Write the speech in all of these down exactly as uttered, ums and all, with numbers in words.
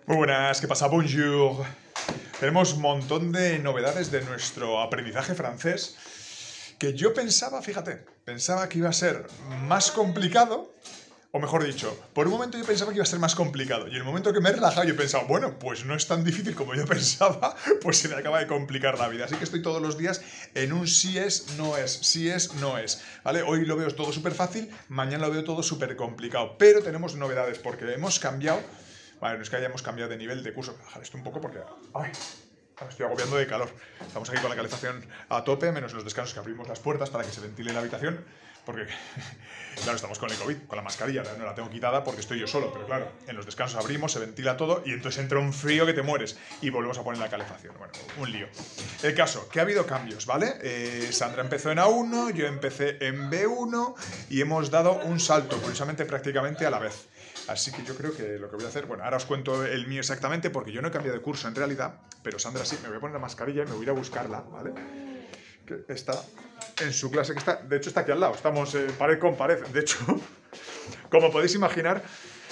Muy buenas, ¿qué pasa? Bonjour. Tenemos un montón de novedades de nuestro aprendizaje francés que yo pensaba, fíjate, pensaba que iba a ser más complicado, o mejor dicho, por un momento yo pensaba que iba a ser más complicado y en el momento que me he relajado yo he pensado, bueno, pues no es tan difícil como yo pensaba, pues se me acaba de complicar la vida. Así que estoy todos los días en un sí es, no es, sí es, no es, ¿vale? Hoy lo veo todo súper fácil, mañana lo veo todo súper complicado, pero tenemos novedades porque hemos cambiado. Vale, no es que hayamos cambiado de nivel de curso. Voy a bajar esto un poco porque... ¡Ay! Me estoy agobiando de calor. Estamos aquí con la calefacción a tope, menos los descansos que abrimos las puertas para que se ventile la habitación. Porque, claro, estamos con el COVID, con la mascarilla. No la tengo quitada porque estoy yo solo. Pero claro, en los descansos abrimos, se ventila todo y entonces entra un frío que te mueres. Y volvemos a poner la calefacción. Bueno, un lío. El caso, que ha habido cambios, ¿vale? Eh, Sandra empezó en A uno, yo empecé en B uno y hemos dado un salto, curiosamente prácticamente a la vez. Así que yo creo que lo que voy a hacer, bueno, ahora os cuento el mío exactamente porque yo no he cambiado de curso en realidad, pero Sandra sí, me voy a poner la mascarilla y me voy a ir a buscarla, ¿vale? Que está en su clase, que está, de hecho está aquí al lado, estamos eh, pared con pared, de hecho, como podéis imaginar,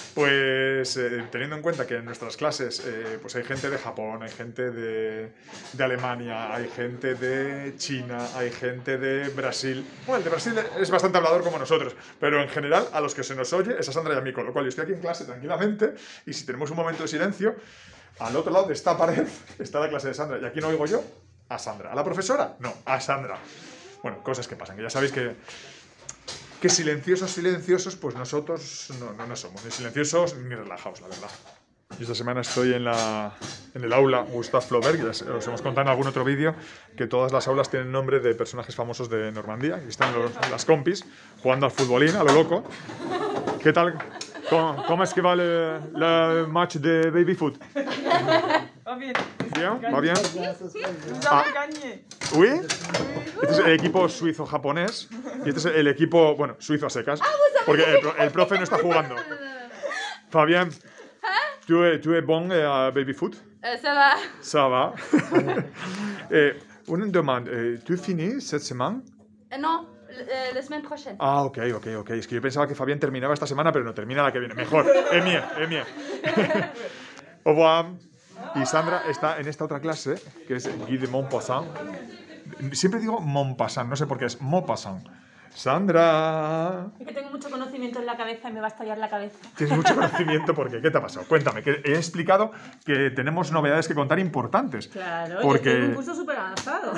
pues eh, teniendo en cuenta que en nuestras clases eh, pues hay gente de Japón, hay gente de, de Alemania, hay gente de China, hay gente de Brasil. Bueno, el de Brasil es bastante hablador como nosotros, pero en general a los que se nos oye es a Sandra y a mí, con lo cual yo estoy aquí en clase tranquilamente y si tenemos un momento de silencio, al otro lado de esta pared está la clase de Sandra y aquí no oigo yo a Sandra. ¿A la profesora? No, a Sandra. Bueno, cosas que pasan, que ya sabéis que... que silenciosos, silenciosos, pues nosotros no, no, no somos ni silenciosos ni relajados, la verdad. Y esta semana estoy en, la, en el aula Gustave Flaubert, que os hemos contado en algún otro vídeo que todas las aulas tienen nombre de personajes famosos de Normandía, y están los, las compis jugando al futbolín a lo loco. ¿Qué tal? ¿Cómo, cómo es que va el, el match de baby foot? Va bien. ¿Bien? ¿Va bien? Sí, sí, nous Ah. avons gagné. ¿Oui? Este es el equipo suizo-japonés y este es el equipo, bueno, suizo a secas, porque el, pro- el profe no está jugando. Fabien, ¿tú, es- tú es bon eh, à baby-foot? Euh, ça va. Ça va. eh, une demande, eh, ¿tú finis cette semaine? Euh, non, euh, la semaine prochaine. Ah, ok, ok, ok. Es que yo pensaba que Fabián terminaba esta semana, pero no, termina la que viene. Mejor, es mía, es mía. Au revoir. Y Sandra está en esta otra clase, que es Guy de Maupassant. Siempre digo Maupassant, no sé por qué es Maupassant. Sandra. Es que tengo mucho conocimiento en la cabeza y me va a estallar la cabeza. Tienes mucho conocimiento, ¿por qué? ¿Qué te ha pasado? Cuéntame, que he explicado que tenemos novedades que contar importantes. Claro, porque... yo estoy en un curso súper avanzado.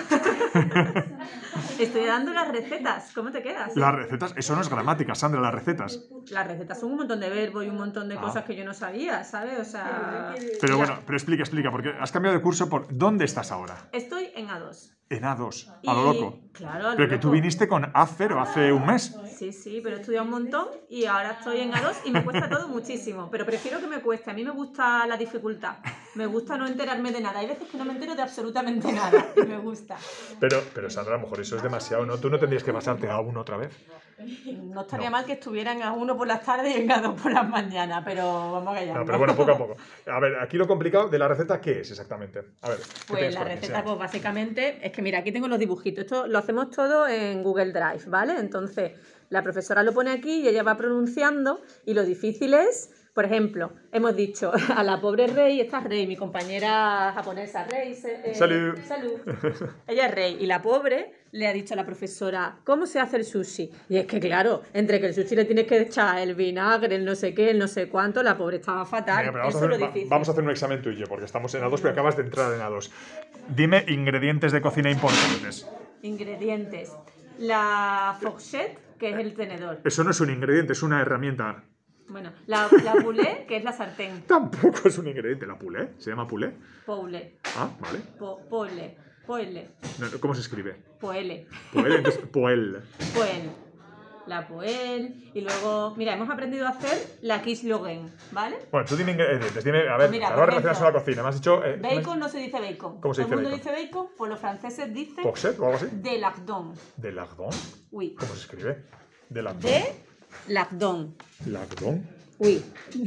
Estoy dando las recetas. ¿Cómo te quedas? Las recetas, eso no es gramática, Sandra, las recetas. Las recetas son un montón de verbos y un montón de Ah. cosas que yo no sabía, ¿sabes? O sea... Pero bueno, pero explica, explica, porque has cambiado de curso por... ¿Dónde estás ahora? Estoy en A dos. En A dos, a Y- lo loco. Claro, a lo Pero que tú loco. viniste con A cero hace un mes. Sí, sí, pero he estudiado un montón y ahora estoy en A dos y me cuesta todo muchísimo. Pero prefiero que me cueste. A mí me gusta la dificultad. Me gusta no enterarme de nada. Hay veces que no me entero de absolutamente nada y me gusta. Pero, pero Sandra, a lo mejor eso es demasiado, ¿no? ¿Tú no tendrías que pasarte a uno otra vez? No estaría No. mal que estuviera en A uno por las tardes y en A dos por las mañanas, pero vamos a No, pero bueno, poco a poco. A ver, aquí lo complicado de la receta, ¿qué es exactamente? A ver, ¿qué Pues tienes la por aquí? receta, Sí. pues básicamente, es que mira, aquí tengo los dibujitos. Esto lo hacemos todo en Google Drive, ¿vale? Entonces, la profesora lo pone aquí y ella va pronunciando y lo difícil es, por ejemplo, hemos dicho a la pobre Rey, esta es Rey, mi compañera japonesa, Rey. se- eh, Salud. Salud. Ella es Rey y la pobre le ha dicho a la profesora, ¿cómo se hace el sushi? Y es que claro, entre que el sushi le tienes que echar el vinagre, el no sé qué, el no sé cuánto, la pobre estaba fatal. Venga, pero vamos, a Eso es hacer, lo va- difícil. vamos a hacer un examen tuyo, porque estamos en A dos, pero acabas de entrar en A dos. Dime ingredientes de cocina importantes. Ingredientes. La fourchette, que es el tenedor. Eso no es un ingrediente, es una herramienta. Bueno, la, la poulet, que es la sartén. Tampoco es un ingrediente. ¿La pulé? ¿Se llama pulé? Poulet. Ah, vale. Po, poele. Poele. No, no, ¿cómo se escribe? Poele. Poel, entonces, poel. Poel. La poel. Y luego, mira, hemos aprendido a hacer la quiche Lorraine, ¿vale? Bueno, tú dime ingredientes, dime, a ver, Mira, algo por relacionado con la cocina. Me has dicho... Eh, Bacon no se dice bacon. ¿Cómo se Todo el dice mundo dice bacon, pues los franceses dicen ¿Pochette o algo así? de lardon. ¿De lardon? Oui. ¿Cómo se escribe? De lardon. De lardon. ¿Lardon? Oui.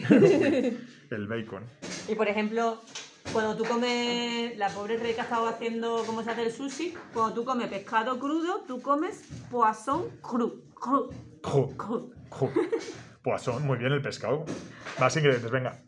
El bacon. Y por ejemplo, cuando tú comes, la pobre Rey que ha estado haciendo cómo se hace el sushi, cuando tú comes pescado crudo, tú comes poisson cru. Cru. Ju, Cru. ju. Poisson, muy bien el pescado. Más ingredientes, venga.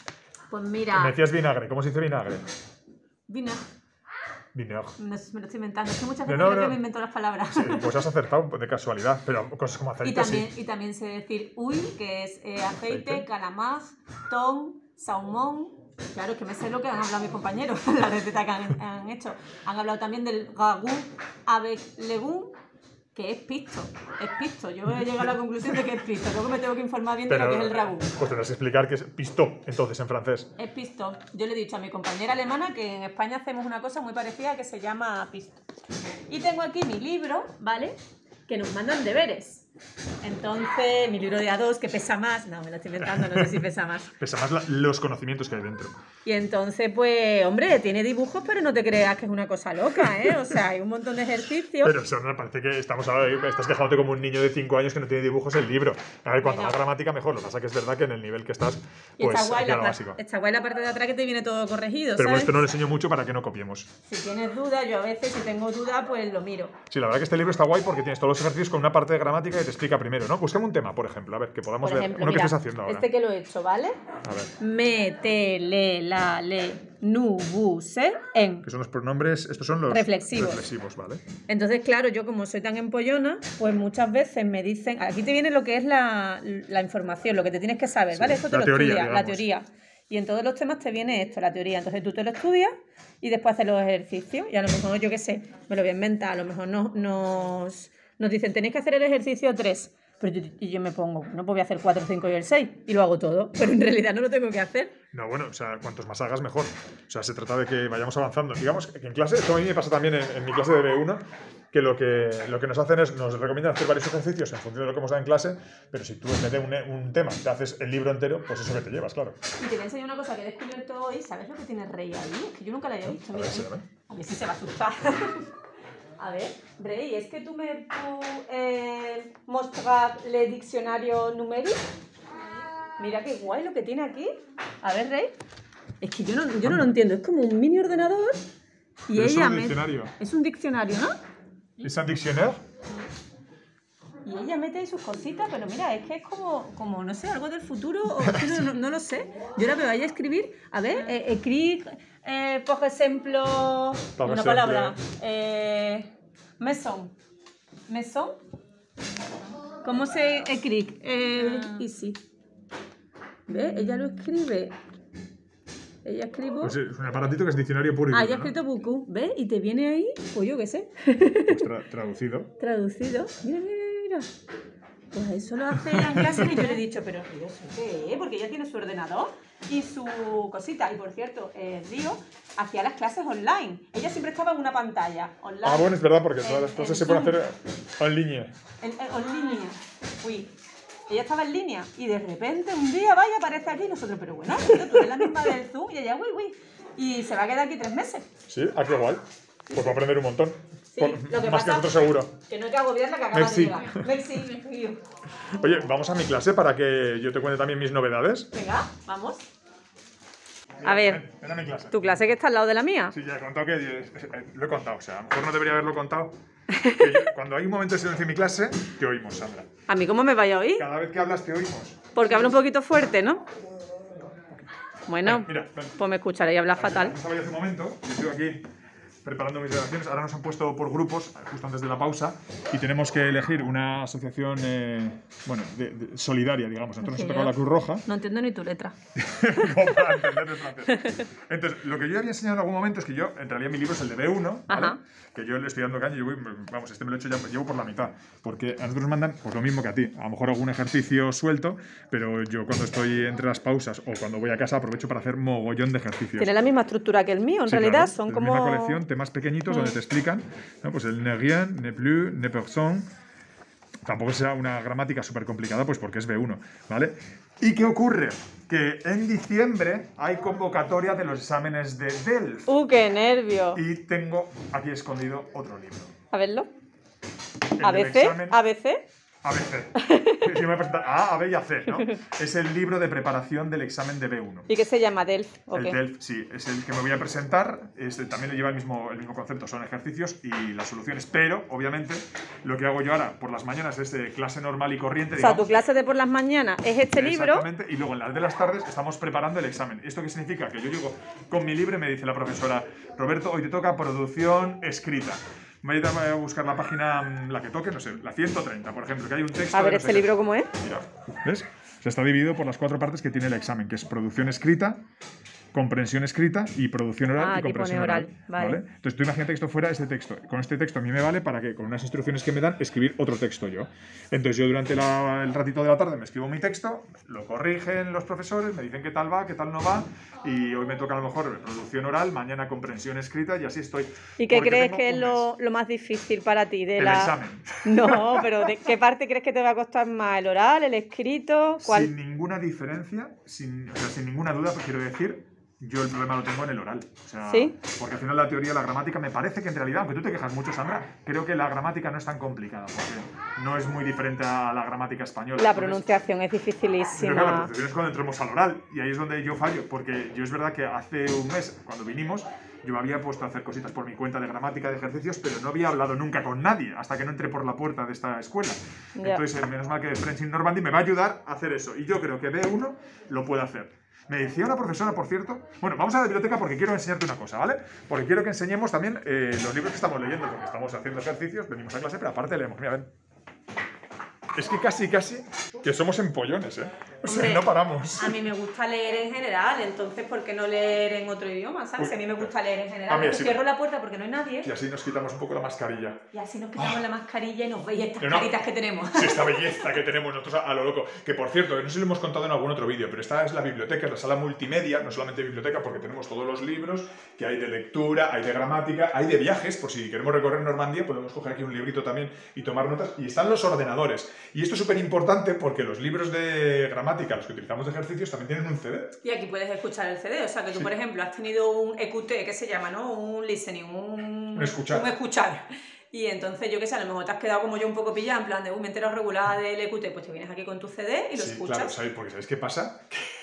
Pues Me mira, decías vinagre. ¿Cómo se dice vinagre? vino. Vinagre. No sé, me lo estoy inventando. Es que muchas No, veces no, creo no. que me invento las palabras. Sí, pues has acertado de casualidad, pero cosas como Y aceite también, sí. y también sé decir uy, que es eh, aceite, Aceite. calamar, ton, salmón. Claro, es que me sé lo que han hablado mis compañeros, la receta que han, han hecho. Han hablado también del ragout avec legumes, que es pisto. Es pisto. Yo he llegado a la conclusión de que es pisto. Luego me tengo que informar bien de Pero, lo que es el ragout. pues tendrás que explicar que es pisto, entonces, en francés. Es pisto. Yo le he dicho a mi compañera alemana que en España hacemos una cosa muy parecida que se llama pisto. Y tengo aquí mi libro, ¿vale? Que nos mandan deberes. Entonces, mi libro de A dos, que pesa más. No, me lo estoy inventando, no sé si pesa más. Pesa más la- los conocimientos que hay dentro. Y entonces, pues, hombre, tiene dibujos, pero no te creas que es una cosa loca, ¿eh? O sea, hay un montón de ejercicios. Pero eso no parece que estamos ahora, estás quejándote como un niño de cinco años que no tiene dibujos en el libro. A ver, cuanto Bueno. más gramática, mejor. Lo que pasa es que es verdad que en el nivel que estás, Y pues está guay, aquí a la lo par- básico. está guay la parte de atrás que te viene todo corregido, Pero bueno, ¿sabes? esto no lo enseño mucho para que no copiemos. Si tienes dudas, yo a veces, si tengo dudas, pues lo miro. Sí, la verdad que este libro está guay porque tienes todos los ejercicios con una parte de gramática que te explica primero, ¿no? Búscame un tema, por ejemplo, a ver, que podamos Por ver. ejemplo, Uno que mira, estés haciendo ahora. este que lo he hecho, ¿vale? A ver, Me, te, le, la, le, nu, bu, se, en. que son los pronombres, estos son los Reflexivos. reflexivos, ¿vale? Entonces, claro, yo como soy tan empollona, pues muchas veces me dicen, aquí te viene lo que es la, la información, lo que te tienes que saber, ¿vale? Esto te la lo teoría, estudias, la digamos. teoría. Y en todos los temas te viene esto, la teoría. Entonces tú te lo estudias y después haces los ejercicios. Y a lo mejor, yo qué sé, me lo voy a inventar, a lo mejor nos, nos, nos dicen, tenéis que hacer el ejercicio tres. Pero yo, y yo me pongo, no pues voy a hacer cuatro, cinco y el seis. Y lo hago todo. Pero en realidad no lo tengo que hacer. No, bueno, o sea, cuantos más hagas, mejor. O sea, se trata de que vayamos avanzando. Digamos que en clase, esto a mí me pasa también en, en mi clase de B uno, que lo, que lo que nos hacen es, nos recomiendan hacer varios ejercicios en función de lo que hemos dado en clase, pero si tú en vez de un, un tema te haces el libro entero, pues eso que te llevas, claro. Y te voy a enseñar una cosa que he descubierto hoy. ¿Sabes lo que tiene Rey ahí? Es que yo nunca la había visto. A Mira, ver, sí, ahí. a ver. A ver si se va a asustar. A ver, Rey, ¿es que tú me tú, eh, mostrar el diccionario numérico? Mira qué guay lo que tiene aquí. A ver, Rey. Es que yo no, yo no lo entiendo. Es como un mini ordenador. Y Pero es ella un me- diccionario. Es un diccionario, ¿no? ¿Es un diccionario? Y ella mete ahí sus cositas, pero mira, es que es como, como no sé, algo del futuro, o es que no, no, no lo sé. Yo ahora me vaya a escribir, a ver, eh, escribir, eh, por ejemplo, Por una ejemplo. palabra, eh, maison, maison, ¿cómo se escribe? Eh, easy. ¿Ves? Ella lo escribe, ella escribe, Pues es un aparatito que es diccionario puro y ah, duro, ella ha ¿no? escrito beaucoup, ¿ves? Y te viene ahí, pues yo qué sé. Pues tra- traducido. Traducido. Mira, mira, mira, mira. Pues eso lo hace ella en clase y yo le he dicho, pero ¿y eso qué es? Porque ella tiene su ordenador y su cosita. Y por cierto, eh, Río hacía las clases online. Ella siempre estaba en una pantalla online. Ah, bueno, es verdad, porque todas las En- clases en se pueden Zoom. hacer en línea. En, en- en línea. Uy. Ella estaba en línea y de repente un día vaya aparece aquí y nosotros, pero bueno, tío, tú eres la misma del Zoom y ella, uy, uy. Y se va a quedar aquí tres meses. Sí, ah, qué guay. Pues va a aprender un montón. Sí, Por- lo que más que pasa- nosotros seguro. Que no hay que agobiarla, que acaba Merci. de llegar. Merci, merci. Oye, vamos a mi clase para que yo te cuente también mis novedades. Venga, vamos. A ver, Ven, ven a mi clase. ¿tu clase que está al lado de la mía? Sí, ya he contado que eh, eh, lo he contado. O sea, a lo mejor no debería haberlo contado. Que yo- cuando hay un momento de silencio en mi clase, te oímos, Sandra. ¿A mí cómo me vaya a oír? Cada vez que hablas, te oímos. Porque hablo un poquito fuerte, ¿no? Bueno, Ven, mira, ven. pues me escucharéis hablar fatal. Estaba yo hace un momento, yo estoy aquí preparando mis grabaciones. Ahora nos han puesto por grupos, justo antes de la pausa, y tenemos que elegir una asociación eh, bueno, de- de- solidaria, digamos. Nosotros nos ha tocado la Cruz Roja. No entiendo ni tu letra. Como para entender el francés. Entonces, lo que yo había enseñado en algún momento es que yo, en realidad mi libro es el de B uno, ¿vale? Ajá. Que yo le estoy dando caña y yo voy, vamos, este me lo he hecho ya, llevo por la mitad. Porque a nosotros nos mandan pues lo mismo que a ti. A lo mejor algún ejercicio suelto, pero yo cuando estoy entre las pausas o cuando voy a casa aprovecho para hacer mogollón de ejercicios. Tiene la misma estructura que el mío, en Sí, realidad claro, son de como... la misma colección, temas pequeñitos donde te explican, ¿no? Pues el ne rien, ne plus, ne personne. Tampoco será una gramática súper complicada, pues porque es B uno, ¿vale? ¿Y qué ocurre? Que en diciembre hay convocatoria de los exámenes de D E L F. ¡Uh, qué nervio! Y tengo aquí escondido otro libro. A verlo. El A del B C, examen- A B C. A, B, C. Si me voy a presentar A, A, B y A, C, ¿no? Es el libro de preparación del examen de B uno. ¿Y qué se llama? ¿Delf? ¿O El qué? Delf, sí, es el que me voy a presentar. Este, también le lleva el mismo, el mismo concepto, son ejercicios y las soluciones. Pero, obviamente, lo que hago yo ahora por las mañanas es de clase normal y corriente. O sea, digamos. tu clase de por las mañanas es este libro. Exactamente, y luego en las de las tardes estamos preparando el examen. ¿Esto qué significa? Que yo llego con mi libro y me dice la profesora, Roberto, hoy te toca producción escrita. Voy a buscar la página, la que toque, no sé, la ciento treinta, por ejemplo, que hay un texto... A ver, de no ¿este sé qué. libro cómo es? Mira, ¿ves? Se está dividido por las cuatro partes que tiene el examen, que es producción escrita, comprensión escrita y producción oral Ah, y aquí comprensión pone oral, oral. vale. Entonces tú imagínate que esto fuera este texto. Con este texto a mí me vale para que con unas instrucciones que me dan escribir otro texto yo. Entonces yo durante la- el ratito de la tarde me escribo mi texto, lo corrigen los profesores, me dicen qué tal va, qué tal no va, y hoy me toca a lo mejor producción oral, mañana comprensión escrita y así estoy. ¿Y qué Porque crees tengo que es un lo, mes. lo más difícil para ti de El la... examen. No, pero ¿de qué parte crees que te va a costar más? ¿El oral, el escrito? ¿Cuál? Sin ninguna diferencia, sin, o sea, sin ninguna duda, pues quiero decir, yo el problema lo tengo en el oral. O sea, ¿Sí? Porque al final la teoría, la gramática, me parece que en realidad, aunque tú te quejas mucho, Sandra, creo que la gramática no es tan complicada, porque no es muy diferente a la gramática española. La Entonces, pronunciación es pero claro, la dificilísima. pronunciación es cuando entremos al oral, y ahí es donde yo fallo, porque yo es verdad que hace un mes, cuando vinimos, yo me había puesto a hacer cositas por mi cuenta de gramática, de ejercicios, pero no había hablado nunca con nadie, hasta que no entré por la puerta de esta escuela. Ya. Entonces, eh, menos mal que French in Normandy me va a ayudar a hacer eso, y yo creo que B uno lo puede hacer. Me decía una profesora, por cierto... Bueno, vamos a la biblioteca porque quiero enseñarte una cosa, ¿vale? Porque quiero que enseñemos también eh, los libros que estamos leyendo, porque estamos haciendo ejercicios, venimos a clase, pero aparte leemos. Mira, ven. Es que casi, casi que somos empollones, ¿eh? O sea, Hombre, no paramos. A mí me gusta leer en general, entonces ¿por qué no leer en otro idioma? ¿Sabes? Uy. A mí me gusta leer en A general. mí Yo sí. cierro la puerta porque no hay nadie Y así nos quitamos un poco la mascarilla. y así nos quitamos la mascarilla y nos veis estas No, no. caritas que tenemos. Sí, esta belleza que tenemos nosotros a, a lo loco. Que por cierto, no sé si lo hemos contado en algún otro vídeo, pero esta es la biblioteca, es la sala multimedia, no solamente biblioteca, porque tenemos todos los libros que hay de lectura, hay de gramática, hay de viajes, por si queremos recorrer Normandía, podemos coger aquí un librito también y tomar notas. Y están los ordenadores. Y esto es súper importante porque los libros de gramática, los que utilizamos de ejercicios, también tienen un C D. Y aquí puedes escuchar el C D, o sea que tú, Sí. por ejemplo, has tenido un E Q T, que se llama, ¿no? Un listening, un... Un escuchar. Un escuchar. Y entonces, yo qué sé, a lo mejor te has quedado como yo un poco pillada, en plan de, uy, me entero regular del E Q T, pues te vienes aquí con tu C D y lo Sí, escuchas. claro, ¿sabéis? Porque ¿sabéis qué pasa?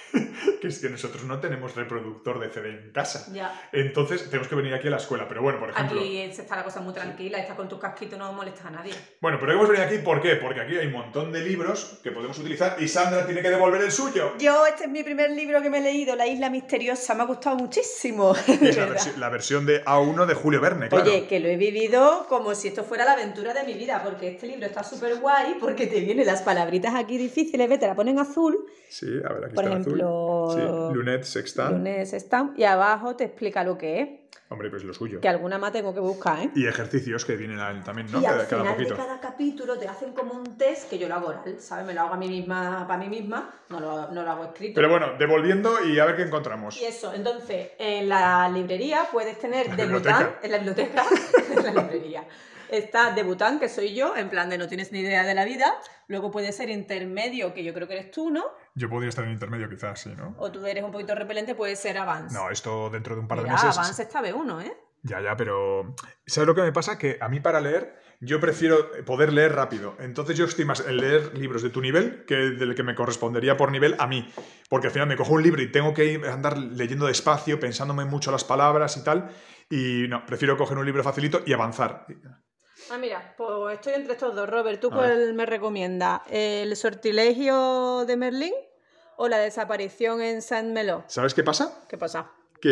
Que es que nosotros no tenemos reproductor de C D en casa. Ya. Entonces tenemos que venir aquí a la escuela. Pero bueno, por ejemplo... Aquí se está la cosa muy tranquila, estás con tus casquitos, no molestas a nadie. Bueno, pero hemos venido aquí, ¿por qué? Porque aquí hay un montón de libros que podemos utilizar y Sandra tiene que devolver el suyo. Yo, este es mi primer libro que me he leído, La Isla Misteriosa, me ha gustado muchísimo. Y de es la, verdad. versi- la versión de A uno de Julio Verne, claro. Oye, que lo he vivido como si esto fuera la aventura de mi vida, porque este libro está súper guay, porque te vienen las palabritas aquí difíciles, ve, te la ponen azul, Sí, a ver, aquí por está el ejemplo, azul. Sí, Lunet, Sextant. lunes están, y abajo te explica lo que es, Hombre, pues lo suyo. que alguna más tengo que buscar, ¿eh? Y ejercicios que vienen ahí también, ¿no? Y al Cada, cada final poquito. de cada capítulo te hacen como un test, que yo lo hago oral, ¿sabes? Me lo hago a mí misma, para mí misma, no lo, no lo hago escrito. Pero bueno, devolviendo y a ver qué encontramos. Y eso, entonces, en la librería puedes tener La debután, biblioteca. en la biblioteca, en la librería. Está debután, que soy yo, en plan de no tienes ni idea de la vida. Luego puede ser intermedio, que yo creo que eres tú, ¿no? Yo podría estar en intermedio quizás, sí, ¿no? O tú eres un poquito repelente, puede ser avance. No, esto dentro de un par de Mira, meses... avance está B uno, ¿eh? Ya, ya, pero... ¿Sabes lo que me pasa? Que a mí para leer, yo prefiero poder leer rápido. Entonces yo estoy más en leer libros de tu nivel que del que me correspondería por nivel a mí. Porque al final me cojo un libro y tengo que ir- andar leyendo despacio, pensándome mucho las palabras y tal. Y no, prefiero coger un libro facilito y avanzar. Ah, mira, pues estoy entre estos dos. Robert, ¿tú A cuál me recomiendas? ¿El sortilegio de Merlín o la desaparición en Saint-Malo? ¿Sabes qué pasa? ¿Qué pasa?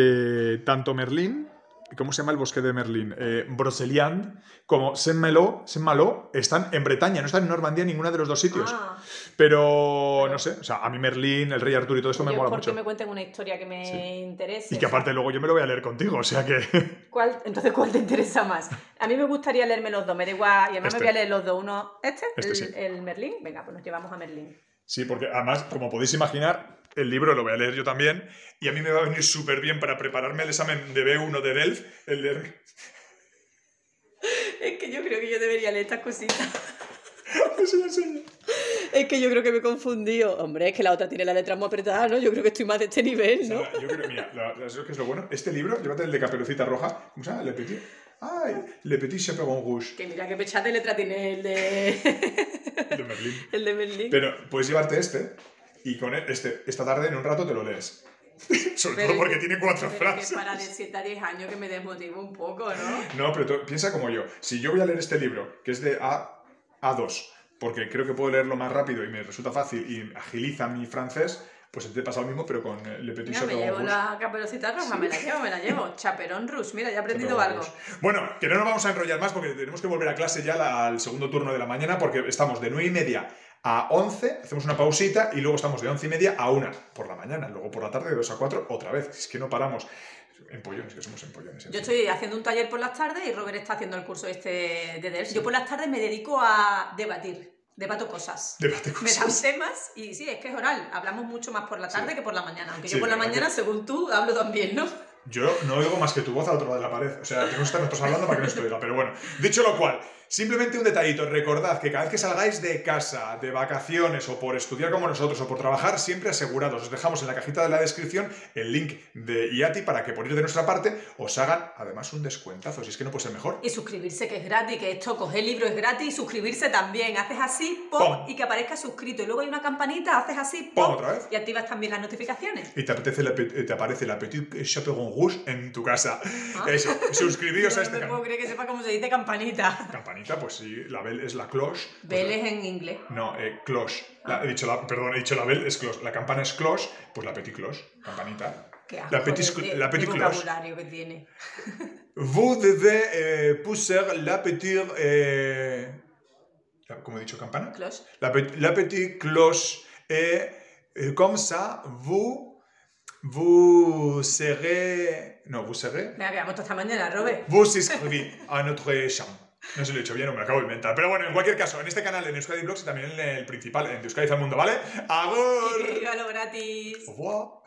Que tanto Merlín, ¿cómo se llama el bosque de Merlín? Eh, Broceliande, como Saint-Malo, Saint-Malo están en Bretaña, no están en Normandía en ninguno de los dos sitios. Ah, Pero no sé, o sea, a mí Merlín, el Rey Arturo y todo esto me yo mola porque mucho. me cuenten una historia que me Sí. interese. Y que aparte luego yo me lo voy a leer contigo, o sea que... ¿Cuál, entonces, ¿cuál te interesa más? A mí me gustaría leerme los dos, me da igual, y además Este. me voy a leer los dos. Uno, este, Este el, sí. el Merlín. Venga, pues nos llevamos a Merlín. Sí, porque además, como podéis imaginar, el libro lo voy a leer yo también y a mí me va a venir súper bien para prepararme el examen de B uno de Delft, el de... Es que yo creo que yo debería leer estas cositas. Eso ya enseño. Es que yo creo que me he confundido. Hombre, es que la otra tiene la letra muy apretada, ¿no? Yo creo que estoy más de este nivel, ¿no? O sea, yo creo, mira, ¿sabes lo que es lo bueno? Este libro, llévate el de Caperucita Roja. ¿Cómo se llama? Le Petit. ¡Ay! Le Petit Chaperon Rouge. Que mira qué pechada de letra tiene el de... El de Merlín. el de Merlín. Pero puedes llevarte este y con este, esta tarde en un rato te lo lees. Sobre Pero todo porque que- tiene cuatro pero frases. que para de siete a diez años que me desmotivo un poco, ¿no? No, pero tú, piensa como yo. Si yo voy a leer este libro, que es de A, A2, porque creo que puedo leerlo más rápido y me resulta fácil y agiliza mi francés, pues te pasa lo mismo, pero con eh, Le Petit Mira, me Chaperon llevo Rouge. la caperucita roja, me la llevo, me la llevo. Chaperón Rush, mira, ya he aprendido Chaperon algo. Rouge. Bueno, que no nos vamos a enrollar más porque tenemos que volver a clase ya la- al segundo turno de la mañana porque estamos de nueve y media a once, hacemos una pausita y luego estamos de once y media a una por la mañana, luego por la tarde de dos a cuatro otra vez. Es que no paramos. Empollones, que somos empollones. en Yo fin. estoy haciendo un taller por las tardes y Robert está haciendo el curso este de D E L S. Yo por las tardes me dedico a debatir, debato cosas. Debate Me dan cosas. temas y sí, es que es oral. Hablamos mucho más por la tarde Sí. que por la mañana. Aunque Sí, yo por la la verdad mañana, que- según tú, hablo también, ¿no? Yo no oigo más que tu voz al otro lado de la pared. O sea, tenemos que estar nosotros hablando para que no se oiga. Pero bueno, dicho lo cual, simplemente un detallito. Recordad que cada vez que salgáis de casa, de vacaciones o por estudiar como nosotros o por trabajar, siempre asegurados. Os dejamos en la cajita de la descripción el link de I A T I para que por ir de nuestra parte os hagan además un descuentazo. Si es que no puede ser mejor. Y suscribirse, que es gratis, que esto, coger el libro es gratis y suscribirse también. Haces así, pum, Pum. y que aparezca suscrito. Y luego hay una campanita, haces así, Pum, pum, otra vez. y activas también las notificaciones. Y te, apetece la, pe- te aparece la Petit Chaperon Rouge en tu casa. Ah. Eso, suscribíos Yo a no este me puedo canal. creer que sepa cómo se dice campanita. Campanita, pues sí, la bell es la cloche. Pues Bell es en inglés. No, eh, cloche. La- Ah. he dicho la, perdón, he dicho la bell, es cloche. La campana es cloche, pues la petit cloche, campanita. Qué asco La petit, de- cl- de- la de petit cloche. vocabulario que tiene. Vous devez eh, pousser la petite... Eh, la- ¿Cómo he dicho campana? Cloche. La, pe- la petite cloche. Et, eh, comme ça, vous... Vous serez... No, vous serez... Venga, quedamos hasta mañana, Robert. Vous inscrivez a notre champ. No se lo he dicho bien, no me lo acabo de inventar. Pero bueno, en cualquier caso, en este canal, en Euskadi Blogs y también en el principal, en Euskadi al Mundo, ¿vale? ¡Agur! Y que viva lo gratis. Au revoir.